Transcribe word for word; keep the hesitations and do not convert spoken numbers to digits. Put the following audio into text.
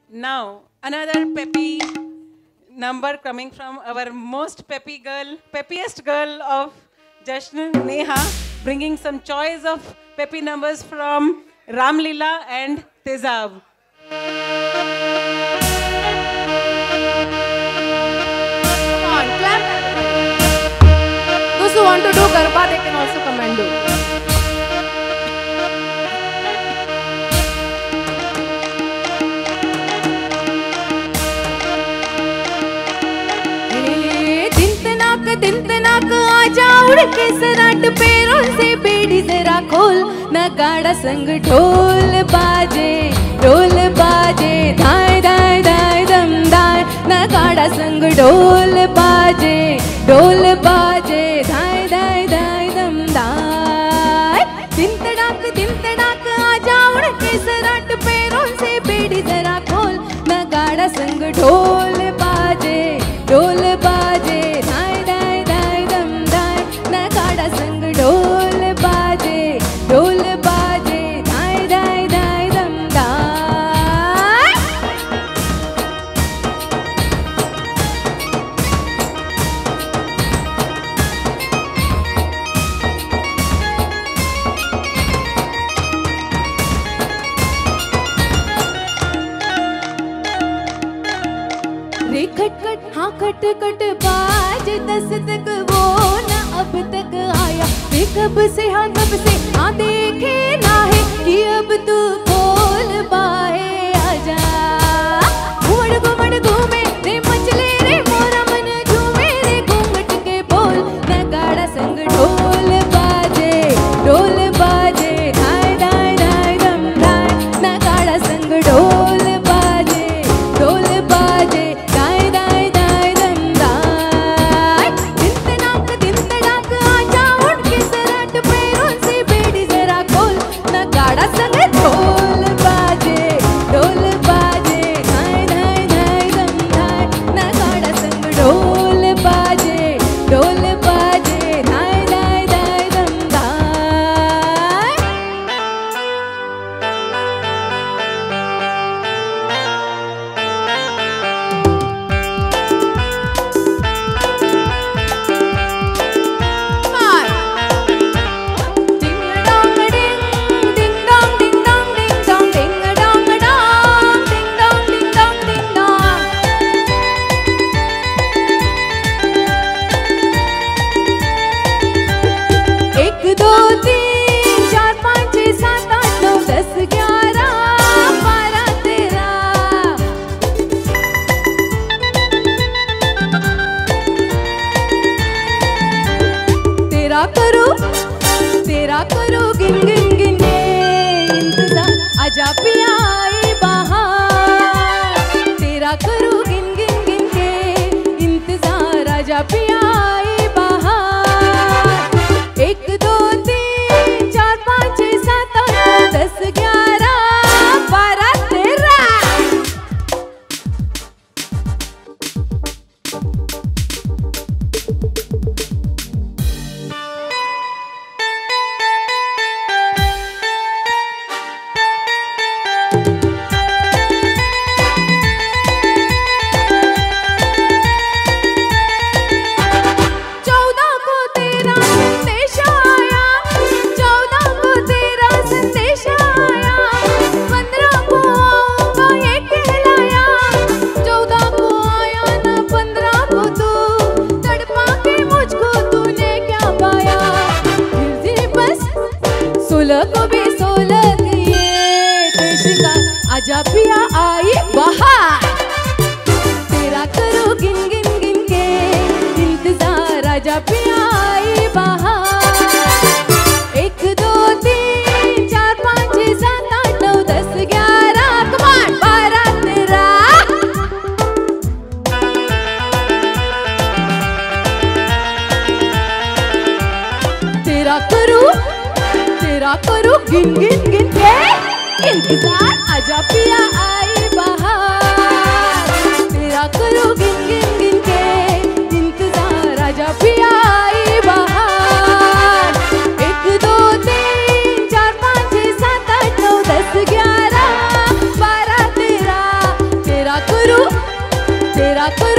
Now, another peppy number coming from our most peppy girl, peppiest girl of Jashn, Neha, bringing some choice of peppy numbers from Ramlila and Tezab. Come on, clap everybody. Those who want to do Garba, they can also come and do. तिनतनाक आजा उड़ के सराट पैरों से बेड़ी जरा खोल नगाड़ा संग ढोल बाजे ढोल बाजे धाय धाय धाय दम धाय नगाड़ा संग ढोल बाजे ढोल बाजे धाय धाय धाय दम धाय तिनतनाक तिनतनाक आजा उड़ के सराट पैरों से बेड़ी जरा खोल नगाड़ा संग ढोल बाजे ढोल बाजे धाय संग ढोल बाजे ढोल बाजे धाय धाय धाय दम धाय रे खट खट हाँ खट खट बाज दस तक वो ना अब तक आया वे कब से हाँ कब से हाँ देखे ना है कि अब तू बोल बाहे आजा घुमड़ घुमड़ घूमे रे मचले रे मोरा मन झूमे रे घूंघट के बोल नगाड़ा संग ढोल बाजे ढोल बाजे धाय धाय धाय दम धाय नगाड़ा संग ढोल बाजे ढोल बाजे धाय धाय धाय दम धाय तिनतनाक तिनतनाक आजा उड़ के सराट पैरों से बेड़ी जरा खोल नगाड़ा संग ढोल बाजे ढोल बाजे धाय धाय धाय दम धाय नगाड़ा संग ढोल बाजे ढोल बाजे धाय धाय धाय दम धाय एक दो तीन चार पाँच छः सात आठ नौ दस ग्यारह बारह तेरह तेरा करो तेरा करो गिन गिन गिन के इंतजार आजा पिया आए बाहर तेरा करो गिन गिन गिन के इंतजार आजा पिया आए बाहर एक दो तीन चार पाँच छः सात आठ नौ दस ग्यारह बारह तेरह चौदह को तेरा संदेश आया चौदह को तेरा संदेश आया पंद्रह को आऊंगा ये कहलाया चौदह को आया ना पंद्रह को तू तड़पा के मुझको तूने क्या पाया फिर जी बस सोलह को भी सोलह दिए थे शिकार आजा पिया आई बाहर तेरा करो गिन गिन गिन के इंतजार आजा पिया आई बाहर एक दो तीन चार पाँच छः सात आठ नौ दस ग्यारह कमान बारह तेरह तेरा करो तेरा करो गिन गिन गिन के इंतजार आजा पिया आई बाहर तेरा करो गिन गिन गिन के इंतजार आजा पिया आई बाहर एक दो तीन चार पाँच छः सात आठ नौ दस ग्यारह बारह तेरह लाख